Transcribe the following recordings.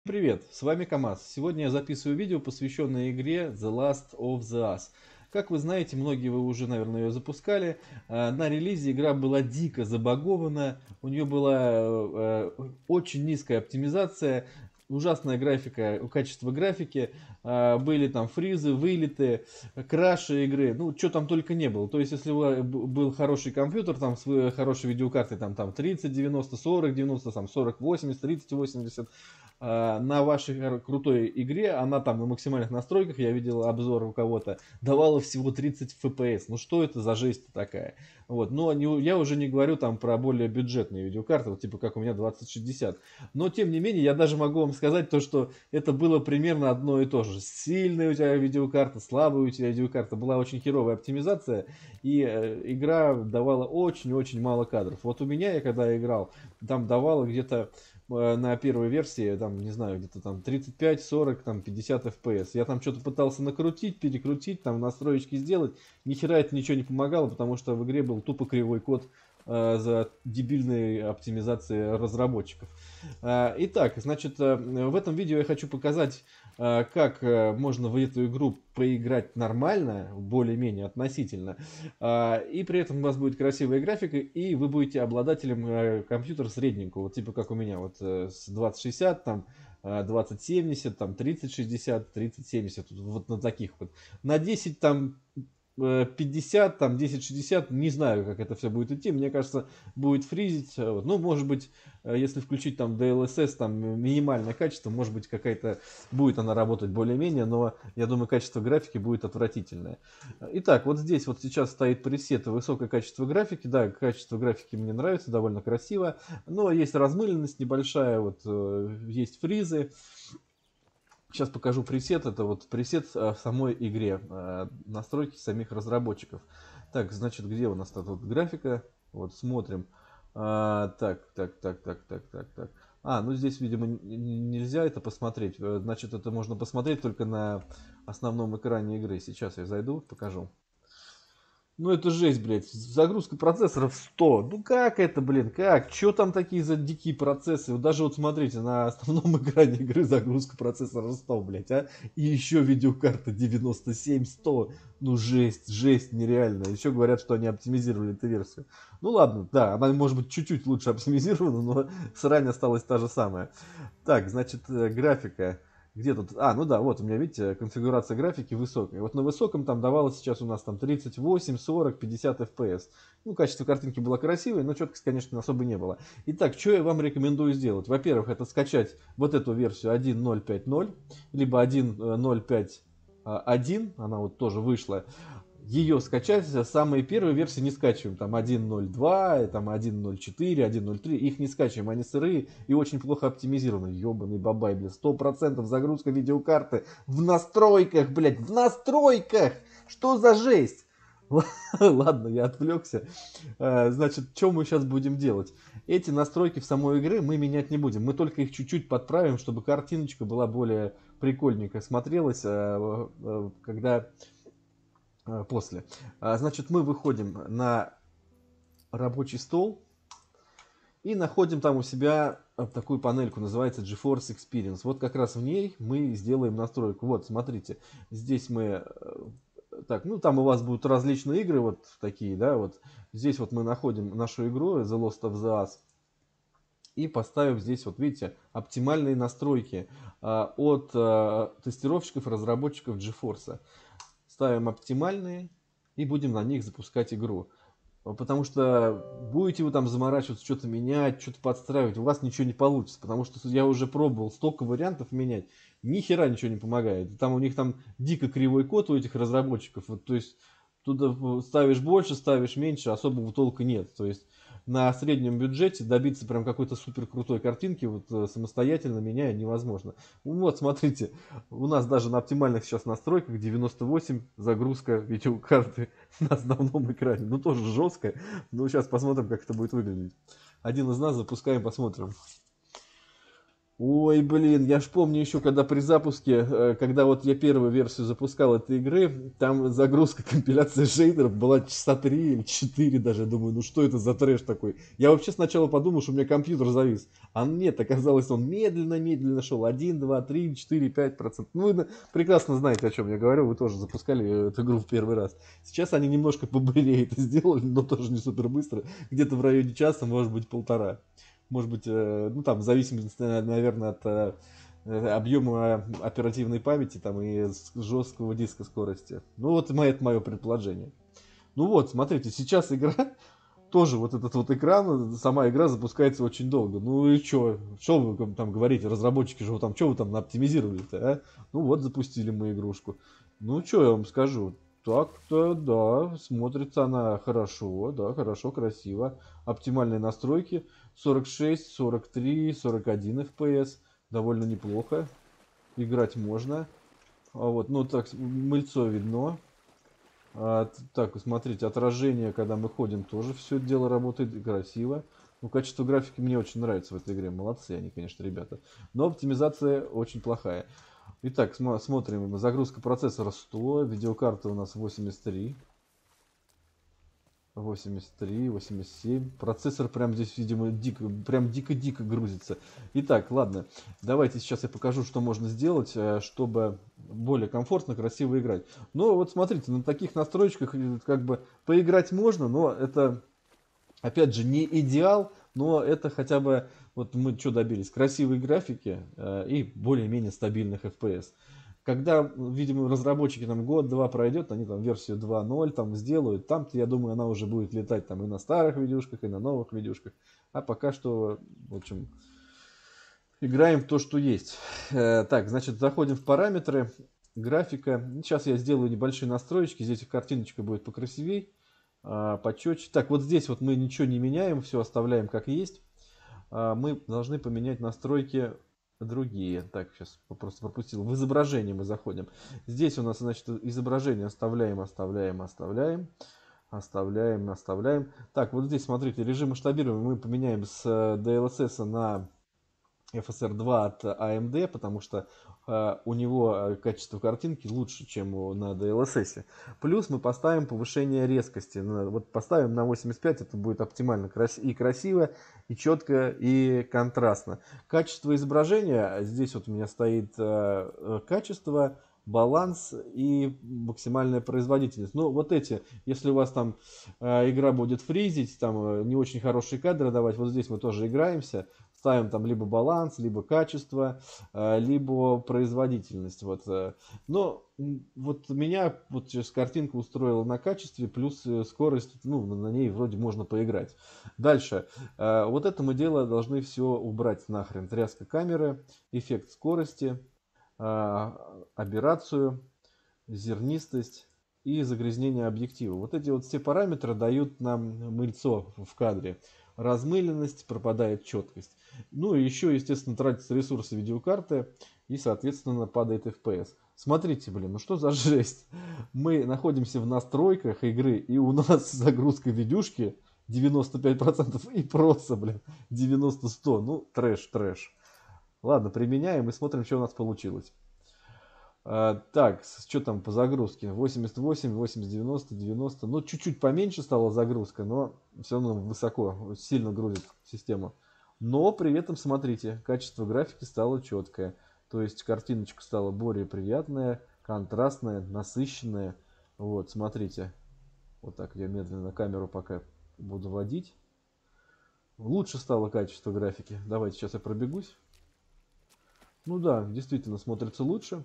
Привет, с вами КамАЗ. Сегодня я записываю видео, посвященное игре The Last of the Us. Как вы знаете, многие вы уже, наверное, ее запускали. На релизе игра была дико забагована, у нее была очень низкая оптимизация, ужасная графика, качество графики, были там фризы, вылеты, краши игры, ну, что там только не было. То есть, если у вас был хороший компьютер, там, с хорошей видеокартой, там 3090, 4090, там 4080, 3080, на вашей крутой игре, она там на максимальных настройках, я видел обзор у кого-то, давала всего 30 FPS. Ну что это за жесть такая? Вот. Но я уже не говорю там про более бюджетные видеокарты, вот типа как у меня 2060. Но тем не менее, я даже могу вам сказать то, что это было примерно одно и то же. Сильная у тебя видеокарта, слабая у тебя видеокарта, была очень херовая оптимизация, и игра давала очень-очень мало кадров. Вот у меня, я когда играл, там давала где-то на первой версии, там, не знаю, где-то там 35, 40, там 50 FPS. Я там что-то пытался накрутить, перекрутить, там настроечки сделать. Ни хера это ничего не помогало, потому что в игре был тупо кривой код за дебильной оптимизации разработчиков. Итак, значит, в этом видео я хочу показать, как можно в эту игру поиграть нормально, более-менее относительно, и при этом у вас будет красивая графика, и вы будете обладателем компьютера средненького, вот типа как у меня, вот с 2060, там, 2070, там, 3060, 3070, вот на таких вот. На 10 там 50, там 1060, не знаю, как это все будет идти. Мне кажется, будет фризить. Вот. Ну, может быть, если включить там DLSS, там минимальное качество, может быть, какая-то будет она работать более-менее, но я думаю, качество графики будет отвратительное. Итак, вот здесь вот сейчас стоит пресет высокое качество графики. Да, качество графики мне нравится, довольно красиво, но есть размыленность небольшая, вот есть фризы. Сейчас покажу пресет. Это вот пресет в самой игре. Настройки самих разработчиков. Так, значит, где у нас тут вот графика? Вот, смотрим. Так. Ну здесь, видимо, нельзя это посмотреть. Значит, это можно посмотреть только на основном экране игры. Сейчас я зайду, покажу. Ну это жесть, блядь. Загрузка процессоров 100. Ну как это, блин, как? Чё там такие за дикие процессы? Вот даже вот смотрите, на основном экране игры загрузка процессора 100, блядь, а? И еще видеокарта 97, 100. Ну жесть, жесть нереальная. Еще говорят, что они оптимизировали эту версию. Ну ладно, да, она может быть чуть-чуть лучше оптимизирована, но срань осталась та же самая. Так, значит, графика. Где тут? Ну да, вот у меня, видите, конфигурация графики высокая. Вот на высоком там давалось сейчас у нас там 38, 40, 50 FPS. Ну, качество картинки было красивое, но четкость, конечно, особо не было. Итак, что я вам рекомендую сделать? Во-первых, это скачать вот эту версию 1.0.5.0, либо 1.0.5.1, она вот тоже вышла. Ее скачать, самые первые версии не скачиваем, там 1.02, там 1.04, 1.03, их не скачиваем, они сырые и очень плохо оптимизированы, ебаный бабай, блядь, 100% загрузка видеокарты в настройках, блядь, в настройках, что за жесть? Ладно, я отвлекся. Значит, что мы сейчас будем делать? Эти настройки в самой игры мы менять не будем, мы только их чуть-чуть подправим, чтобы картиночка была более прикольненько смотрелась, когда после. Значит, мы выходим на рабочий стол и находим там у себя такую панельку, называется GeForce Experience. Вот как раз в ней мы сделаем настройку. Вот, смотрите, здесь мы... Так, ну там у вас будут различные игры, вот такие, да, вот. Здесь вот мы находим нашу игру The Lost of the Us и поставим здесь, вот видите, оптимальные настройки от тестировщиков, разработчиков GeForce. Ставим оптимальные и будем на них запускать игру. Потому что будете вы там заморачиваться, что-то менять, что-то подстраивать, у вас ничего не получится. Потому что я уже пробовал столько вариантов менять, ни хера ничего не помогает. Там у них там дико кривой код у этих разработчиков. Вот, то есть туда ставишь больше, ставишь меньше, особого толка нет. То есть на среднем бюджете добиться прям какой-то супер крутой картинки вот самостоятельно меняя невозможно. Вот, смотрите, у нас даже на оптимальных сейчас настройках 98 загрузка видеокарты на основном экране. Ну, тоже жестко. Но сейчас посмотрим, как это будет выглядеть. Один из нас запускаем, посмотрим. Ой, блин, я ж помню еще, когда при запуске, когда вот я первую версию запускал этой игры, там загрузка компиляции шейдеров была часа 3 или 4 даже. Я думаю, ну что это за трэш такой? Я вообще сначала подумал, что у меня компьютер завис. А нет, оказалось, он медленно-медленно шел. 1, 2, 3, 4, 5%. Ну, вы прекрасно знаете, о чем я говорю. Вы тоже запускали эту игру в первый раз. Сейчас они немножко побылее это сделали, но тоже не супер быстро. Где-то в районе часа, может быть, полтора. Может быть, ну там в зависимости, наверное, от объема оперативной памяти там и жесткого диска скорости. Ну вот это мое предположение. Ну вот, смотрите, сейчас игра, тоже вот этот вот экран, сама игра запускается очень долго. Ну и что? Что вы там говорите, разработчики же, там, что вы там оптимизировали-то, а? Ну вот, запустили мы игрушку. Ну, что я вам скажу? Так-то, да, смотрится она хорошо, да, хорошо, красиво. Оптимальные настройки 46, 43, 41 FPS. Довольно неплохо. Играть можно. А вот, ну так, мыльцо видно. Так, смотрите, отражение, когда мы ходим, тоже все дело работает красиво. Ну, качество графики мне очень нравится в этой игре. Молодцы они, конечно, ребята. Но оптимизация очень плохая. Итак, смотрим. Загрузка процессора 100. Видеокарта у нас 83. 83, 87. Процессор прям здесь, видимо, дико-дико грузится. Итак, ладно. Давайте сейчас я покажу, что можно сделать, чтобы более комфортно, красиво играть. Но вот смотрите, на таких настройках как бы поиграть можно, но это, опять же, не идеал, но это хотя бы, вот мы что добились, красивой графики и более-менее стабильных FPS. Когда, видимо, разработчики там год-два пройдет, они там версию 2.0 там сделают, там-то, я думаю, она уже будет летать там и на старых видюшках, и на новых видюшках. А пока что, в общем, играем в то, что есть. Так, значит, заходим в параметры, графика. Сейчас я сделаю небольшие настройки, здесь картиночка будет покрасивей, почетче. Так, вот здесь вот мы ничего не меняем, все оставляем как есть. Мы должны поменять настройки другие. Так, сейчас просто пропустил. В изображение мы заходим. Здесь у нас, значит, изображение оставляем. Так, вот здесь, смотрите, режим масштабирования мы поменяем с DLSS на FSR 2 от AMD, потому что у него качество картинки лучше, чем на DLSS. Плюс мы поставим повышение резкости. Вот поставим на 85, это будет оптимально и красиво, и четко, и контрастно. Качество изображения, здесь вот у меня стоит качество, баланс и максимальная производительность. Ну, вот эти, если у вас там игра будет фризить, там не очень хорошие кадры давать, вот здесь мы тоже играемся. Ставим там либо баланс, либо качество, либо производительность. Вот. Но вот меня вот сейчас картинка устроила на качестве, плюс скорость, ну, на ней вроде можно поиграть. Дальше. Вот это мы дело должны все убрать нахрен. Тряска камеры, эффект скорости, аберрацию, зернистость и загрязнение объектива. Вот эти вот все параметры дают нам мыльцо в кадре. Размыленность, пропадает четкость. Ну и еще, естественно, тратятся ресурсы видеокарты и, соответственно, падает FPS. Смотрите, блин, ну что за жесть. Мы находимся в настройках игры, и у нас загрузка видюшки 95% и просто, блин, 90-100. Ну, трэш. Ладно, применяем и смотрим, что у нас получилось. Так, что там по загрузке? 88, 80, 90, 90. Ну, чуть-чуть поменьше стала загрузка, но все равно высоко, сильно грузит систему. Но при этом, смотрите, качество графики стало четкое. То есть картиночка стала более приятная, контрастная, насыщенная. Вот, смотрите. Вот так я медленно камеру пока буду водить. Лучше стало качество графики. Давайте сейчас я пробегусь. Ну да, действительно смотрится лучше.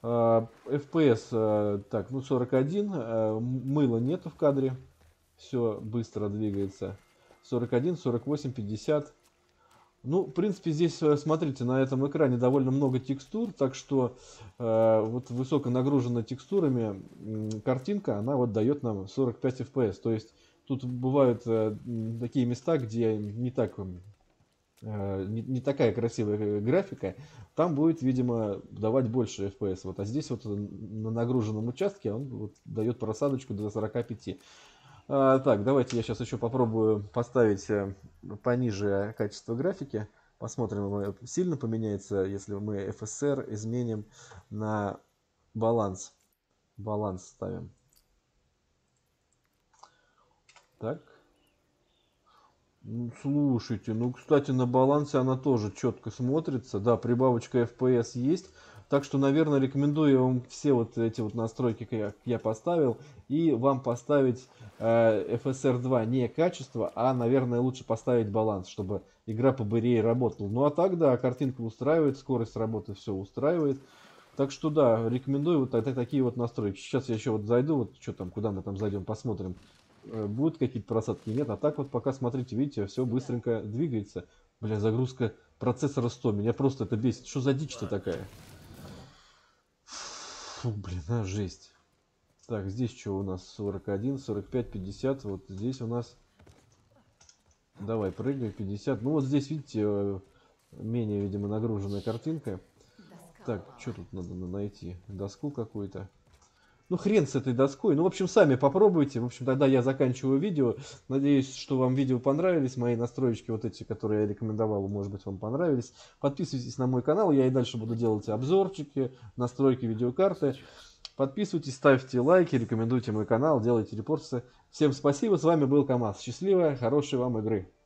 FPS, так, ну 41, мыла нету в кадре, все быстро двигается. 41, 48, 50. Ну, в принципе, здесь, смотрите, на этом экране довольно много текстур, так что вот высоко нагруженная текстурами картинка, она вот дает нам 45 FPS. То есть тут бывают такие места, где не такая красивая графика, там будет, видимо, давать больше FPS. Вот, а здесь вот на нагруженном участке он вот дает просадочку до 45. Так, давайте я сейчас еще попробую поставить пониже качество графики. Посмотрим, сильно поменяется, если мы FSR изменим на баланс. Баланс ставим. Так. Слушайте, кстати, на балансе она тоже четко смотрится. Да, прибавочка FPS есть. Так что, наверное, рекомендую вам все вот эти вот настройки, как я поставил, и вам поставить FSR 2 не качество, а, наверное, лучше поставить баланс, чтобы игра побырее работала. Ну а так, да, картинка устраивает, скорость работы все устраивает. Так что, да, рекомендую вот такие вот настройки. Сейчас я еще вот зайду, вот что там, куда мы там зайдем, посмотрим. Будут какие-то просадки, нет. А так вот пока, смотрите, видите, все быстренько двигается. Бля, загрузка процессора 100. Меня просто это бесит. Что за дичь-то такая? Фу, блин, жесть. Так, здесь что у нас? 41, 45, 50. Вот здесь у нас... Давай, прыгай, 50. Ну вот здесь, видите, менее, видимо, нагруженная картинка. Так, что тут надо найти? Доску какую-то. Ну, хрен с этой доской. Ну, в общем, сами попробуйте. В общем, тогда я заканчиваю видео. Надеюсь, что вам видео понравились. Мои настроечки, вот эти, которые я рекомендовал, может быть, вам понравились. Подписывайтесь на мой канал. Я и дальше буду делать обзорчики, настройки видеокарты. Подписывайтесь, ставьте лайки, рекомендуйте мой канал, делайте репорты. Всем спасибо. С вами был КамАЗ. Счастливо, хорошей вам игры.